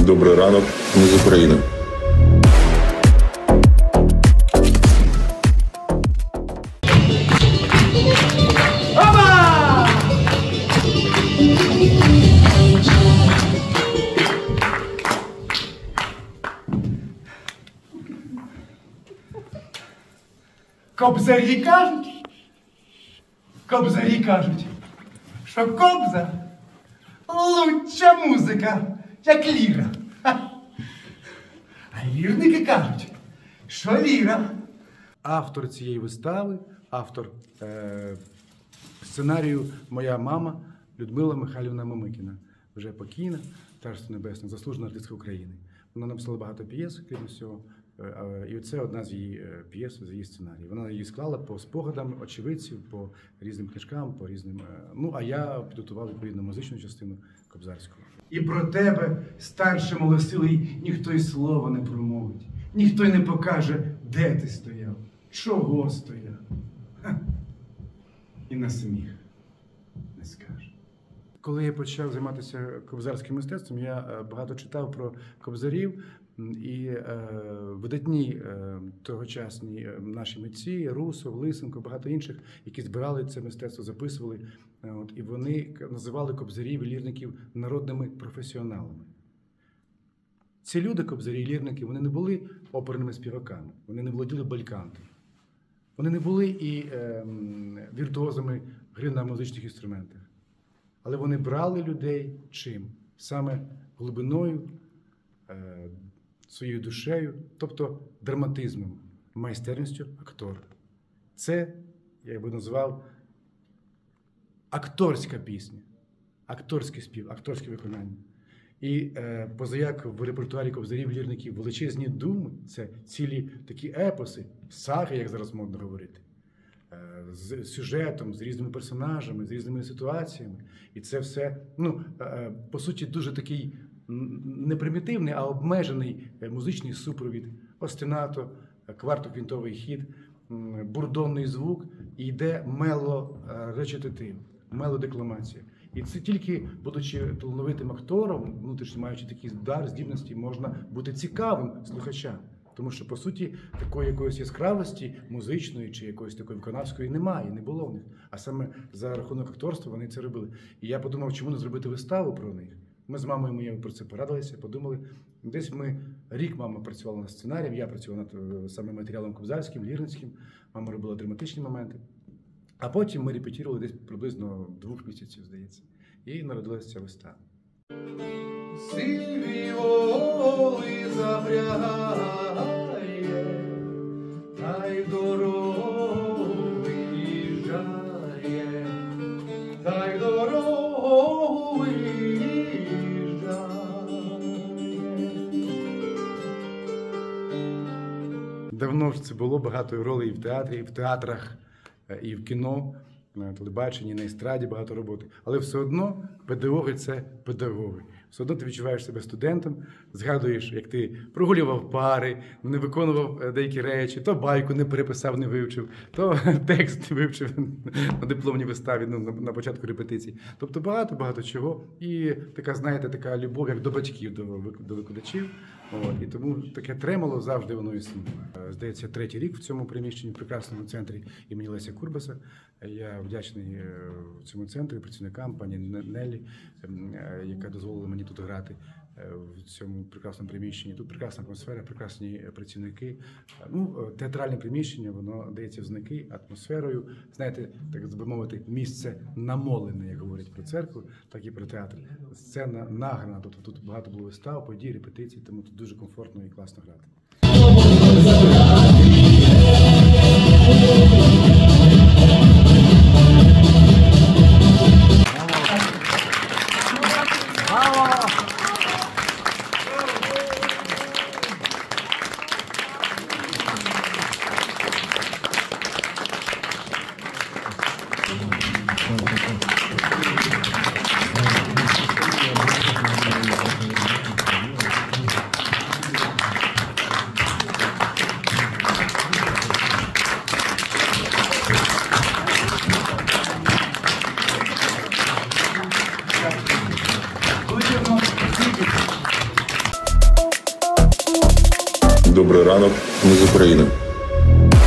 Добрий ранок, ми з України. Кобзарі кажуть, що кобза – лучша музика, як ліра. А лірники кажуть, що ліра. Автор цієї вистави, автор сценарію моя мама Людмила Михайлівна Мамикіна, вже покійна, Царство Небесне, заслужена артистка України. Вона написала багато п'єс, крім всього. І це одна з її п'єс, з її сценаріїв. Вона її склала по спогадам очевидців, по різним книжкам, по різним... Ну, а я підготував відповідну музичну частину кобзарську. І про тебе, старше малосилий, ніхто й слова не промовить. Ніхто й не покаже, де ти стояв, чого стояв. І на сміх не скаже. Коли я почав займатися кобзарським мистецтвом, я багато читав про кобзарів. І видатні тогочасні наші митці, Русов, Лисенко, багато інших, які збирали це мистецтво, записували. І вони називали кобзарів і лірників народними професіоналами. Ці люди, кобзарі і лірники, вони не були оперними співаками, вони не володіли балькантом. Вони не були і віртуозами гри на музичних інструментах. Але вони брали людей чим? Саме глибиною, своєю душею, тобто драматизмом, майстерністю актора. Це, я би назвав, акторська пісня, акторський спів, акторське виконання. І позаяк в репертуарі кобзарів, лірників величезні думи, це цілі такі епоси, саги, як зараз модно говорити, з сюжетом, з різними персонажами, з різними ситуаціями. І це все, ну, по суті, дуже такий не примітивний, а обмежений музичний супровід, остинато, квартоквінтовий хід, бурдонний звук, і йде мелоречитатив, мелодекламація. І це тільки, будучи талановитим актором, внутрішньо маючи такий дар, здібності, можна бути цікавим слухачам. Тому що, по суті, такої якоїсь яскравості музичної чи якоїсь такої виконавської немає, не було в них. А саме за рахунок акторства вони це робили. І я подумав, чому не зробити виставу про них. Ми з мамою моєю про це порадилися, подумали. Десь рік мама працювала над сценарієм, я працював над самим матеріалом кобзарським, лірницьким. Мама робила драматичні моменти. А потім ми репетірували десь приблизно 2 місяців, здається. І народилася ця вистава. Сиві воли запрягає, та й дорогу виїжджає, та й дорогу виїжджає. Давно ж це було, багато ролей і в театрі, і в театрах, і в кіно, на телебаченні, на естраді багато роботи. Але все одно педагоги – це педагоги. Все одно ти відчуваєш себе студентом, згадуєш, як ти прогулював пари, не виконував деякі речі, то байку не переписав, не вивчив, то текст не вивчив на дипломній виставі, на початку репетицій. Тобто багато чого. І така, знаєте, така любов, як до батьків, до викладачів. І тому таке тремоло завжди воно існує. Здається, 3-й рік в цьому приміщенні, в прекрасному центрі імені Леся Курбаса. Я вдячний цьому центру, працівникам, пані Неллі, яка дозволила мені тут грати в цьому прекрасному приміщенні. Тут прекрасна атмосфера, прекрасні працівники. Театральне приміщення, воно дається в знаки атмосферою. Знаєте, так би мовити, місце намолене, як говорять про церкву, так і про театр. Сцена награна, тобто тут багато було вистав, подій, репетицій, тому тут дуже комфортно і класно грати. Величезного Добрий ранок, ми з України.